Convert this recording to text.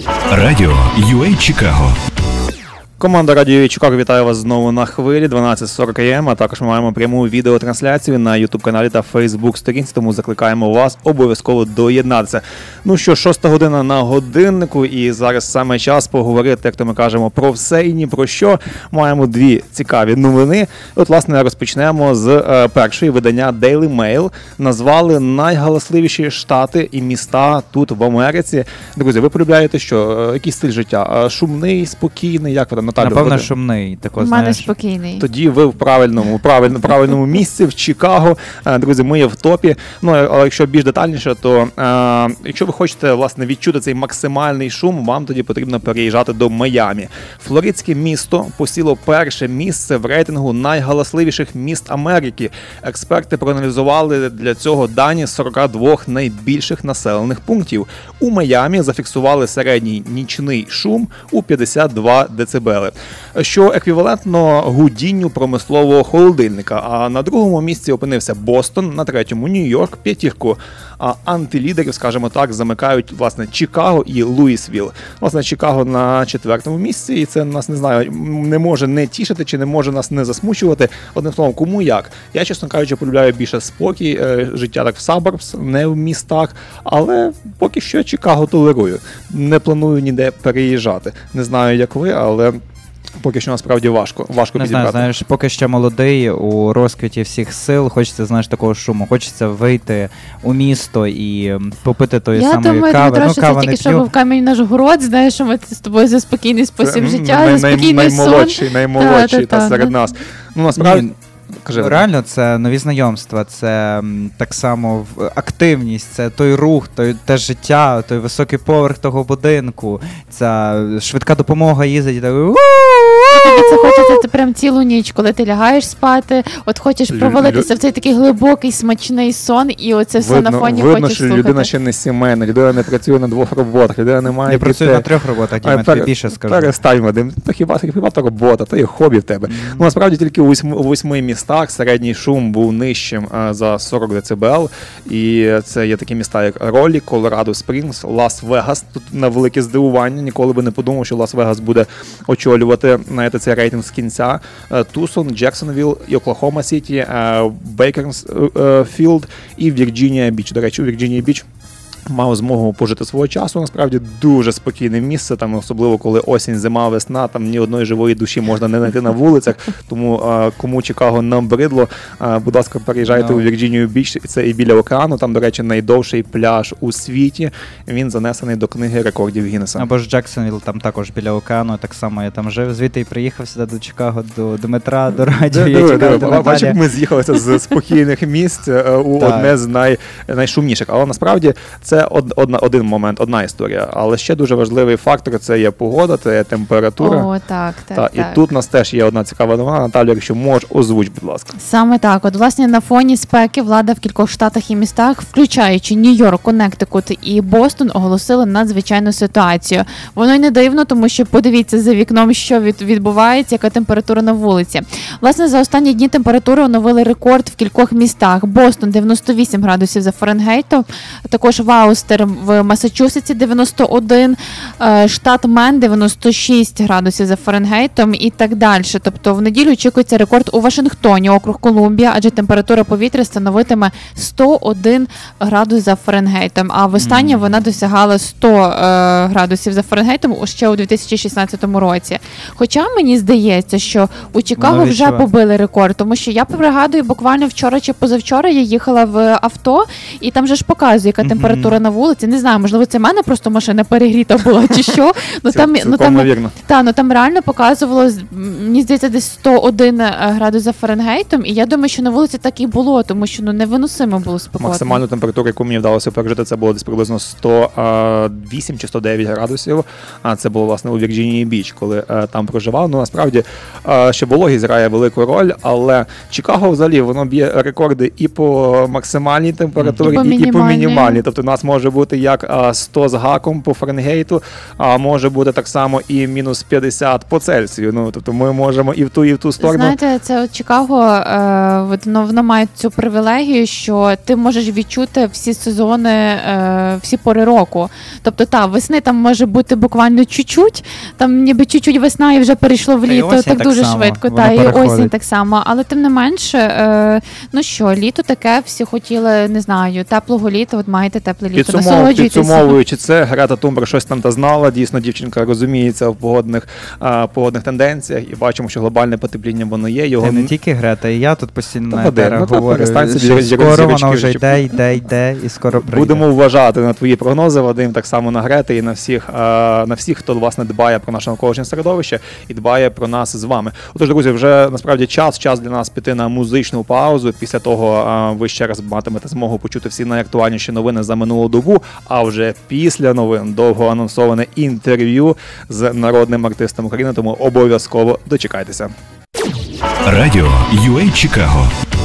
Радіо UA Чикаго. Команда Радіо Чикаго вітає вас знову на хвилі 12:40 АМ, а також ми маємо пряму відеотрансляцію на YouTube-каналі та Facebook-сторінці, тому закликаємо вас обов'язково доєднатися. Ну що, 6 година на годиннику, і зараз саме час поговорити, як то ми кажемо, про все і ні про що. Маємо дві цікаві новини. От, власне, розпочнемо з першої видання Daily Mail. Назвали найгаласливіші штати і міста тут в Америці. Друзі, ви полюбляєте що? Який стиль життя? Шумний, спокійний, як ви там? Напевно, шумний. У мене спокійний. Тоді ви в правильному місці, в Чикаго. Друзі, ми є в топі. Ну, але якщо більш детальніше, то якщо ви хочете, власне, відчути цей максимальний шум, вам тоді потрібно переїжджати до Майамі. Флоридське місто посіло перше місце в рейтингу найгаласливіших міст Америки. Експерти проаналізували для цього дані 42 найбільших населених пунктів. У Майамі зафіксували середній нічний шум у 52 дБ. Що еквівалентно гудінню промислового холодильника. А на другому місці опинився Бостон, на третьому Нью-Йорк, п'ятірку антилідерів, скажімо так, замикають, власне, Чикаго і Луїсвіл. Власне, Чикаго на четвертому місці, і це нас, не знаю, не може не тішити, чи не може нас не засмучувати. Одним словом, кому як. Я, чесно кажучи, полюбляю більше спокій, життя так в suburbs, не в містах, але поки що Чикаго толерую. Не планую ніде переїжджати. Не знаю, як ви, але поки що насправді важко підібрати. Знаю, знаєш, поки що молодий, у розквіті всіх сил, хочеться, знаєш, такого шуму, хочеться вийти у місто і попити тої самої кави. Я думаю, Дмитро, що це тільки, що був камінь наш город, знаєш, що ми з тобою за спокійний спосіб життя, за спокійний сон. Наймолодший серед нас. Ну, насправді, реально, це нові знайомства, це так само активність, це той рух, те життя, той високий поверх того будинку, ця швидка допомога їздить і так. Тобі це хочеться прям цілу ніч, коли ти лягаєш спати, от хочеш провалитися в цей такий глибокий, смачний сон, і оце все на фоні хочеш слухати. Видно, що людина ще не сімейна, людина не працює на 2 роботах, людина не має дітей. Я працюю на 3 роботах, Діма, тобі більше скажу. Перестань, Вадим, то хіба то робота, то є хобі в тебе. Ну, насправді, тільки у 8 містах середній шум був нижчим за 40 дБ, і це є такі міста, як Роллі, Колорадо Спрінгс, Лас-Вегас. Тут на велике здивування, ніколи би не подумав, що Лас-Вегас буде очолювати цей рейтинг з кінця. Тусон, Джексонвілл, Оклахома Сіті, Бейкерсфілд і Вірджинія Біч. До речі, у Вірджинії Біч мав змогу пожити свого часу. Насправді дуже спокійне місце, там особливо коли осінь, зима, весна, там ні одної живої душі можна не знайти на вулицях. Тому кому Чикаго набридло, будь ласка, переїжджайте у Вірджинію Біч. Це і біля океану. Там, до речі, найдовший пляж у світі. Він занесений до книги рекордів Гіннеса. Або ж Джексонвілл, там також біля океану. Так само я там жив. Звідти і приїхав сюди до Чикаго, до Дмитра, до радіо. Бачив, ми з'їхалися з спокійних місць у одне з найшумніших. Але насправді це один момент, одна історія. Але ще дуже важливий фактор – це є погода, це є температура. О, так. І тут у нас теж є одна цікава новина. Наталю, якщо можеш, озвуч, будь ласка. Саме так. От, власне, на фоні спеки влада в кількох штатах і містах, включаючи Нью-Йорк, Коннектикут і Бостон, оголосили надзвичайну ситуацію. Воно й не дивно, тому що подивіться за вікном, що відбувається, яка температура на вулиці. Власне, за останні дні температури оновили рекорд в кількох містах. Бостон – 98 градусів за Фаренгейтом, також Ваустер в Масачусетсі 91, штат Мен 96 градусів за Фаренгейтом і так далі. Тобто в неділю очікується рекорд у Вашингтоні, округ Колумбія, адже температура повітря становитиме 101 градус за Фаренгейтом, а востаннє вона досягала 100 градусів за Фаренгейтом ще у 2016 році. Хоча мені здається, що у Чикаго вже побили рекорд, тому що я пригадую, буквально вчора чи позавчора я їхала в авто, і там же ж показує, яка температура на вулиці. Не знаю, можливо, це в мене просто машина перегріта була чи що. Там реально показувало, мені здається, десь 101 градус за Фаренгейтом, і я думаю, що на вулиці так і було, тому що невиносимо було спекотно. Максимальну температуру, яку мені вдалося пережити, це було десь приблизно 108 чи 109 градусів. Це було, власне, у Вірджинії Біч, коли там проживав. Ну, насправді, ще вологість грає велику роль, але Чикаго взагалі, воно б'є рекорди і по максимальній температурі, і по мінімальній. Тобто у нас нас може бути як 100 з гаком по Фаренгейту, а може бути так само і мінус 50 по Цельсію. Ну, тобто ми можемо і в ту сторону. Знаєте, це от Чикаго, воно має цю привілегію, що ти можеш відчути всі сезони, всі пори року. Тобто, весни там може бути буквально чуть-чуть, там ніби чуть-чуть весна і вже перейшло в літо, так дуже швидко. І осінь так само. Але тим не менше, літо таке, всі хотіли, не знаю, теплого літа, от маєте тепле літо, насолоджуйтеся. Підсумовуючи це, Грета Тунберг щось там та знала, дійсно дівчинка розуміється в погодних тенденціях, і бачимо, що глобальне потепління воно є. Його не тільки Грета, і я тут постійно на етерах говорю. Скоро воно вже йде, і скоро прийде. Будемо вважати на твої прогнози, Вадим, так само на Грети і на всіх, хто, власне, дбає про наше навколишнє середовище і дбає про нас з вами. Отож, друзі, вже насправді час для нас піти на музичну паузу. Після того ви ще раз матимете змогу почути всі найактуальніші новини за минулу добу, а вже після новин довго анонсоване інтерв'ю з народним артистом України, тому обов'язково дочекайтеся. Радіо UA Чикаго.